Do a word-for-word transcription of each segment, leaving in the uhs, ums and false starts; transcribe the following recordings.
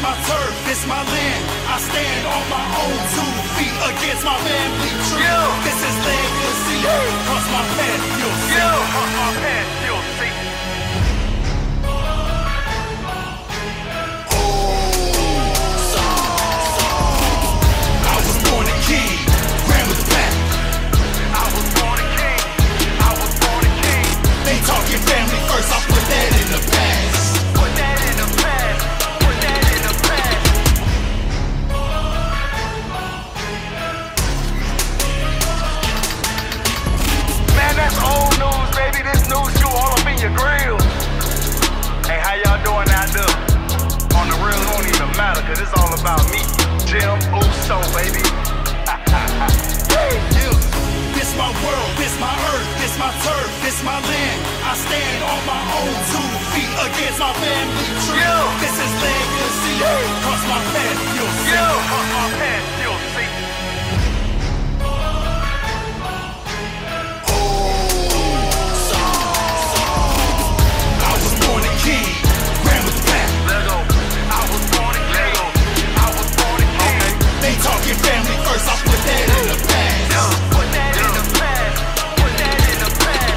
my turf, this my land. I stand on my own two feet against my family tree. Yeah. This is legacy. Yeah. Cross my path, you'll see. Yeah. Cross my path, you'll see. Talking family first, I put that in the past. Put that in the past. Put that in the past. Man, that's old news, baby. This news you all up in your grill. Hey, how y'all doing out there? On the real, it don't even matter, cause it's all about me. Jim Uso, baby. Hey, you. This my world, this my earth, this my turf, this my land. I stand on my own two feet against my family tree. Yeah. This is legacy. Yeah. Cross my path, you'll see. Yeah. Cross my path, you'll see. Oh, so, so. I was born a king, ran with the pack. Lego. I was born a king. Lego. I was born a king. Okay. They talking family first, I put that in the past. Yeah. Put that in the past. Put that in the past.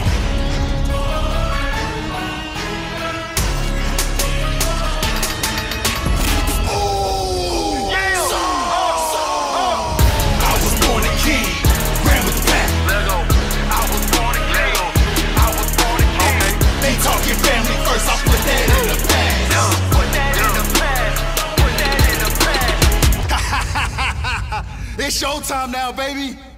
Oh, yeah. So, so. I was born a king, ran with the pack. Lego. I was born a king. Lego. I was born a king. Okay. They talking family first, I put that in the past. Yeah. Put that yeah. in the past. Put that in the past. It's showtime now, baby.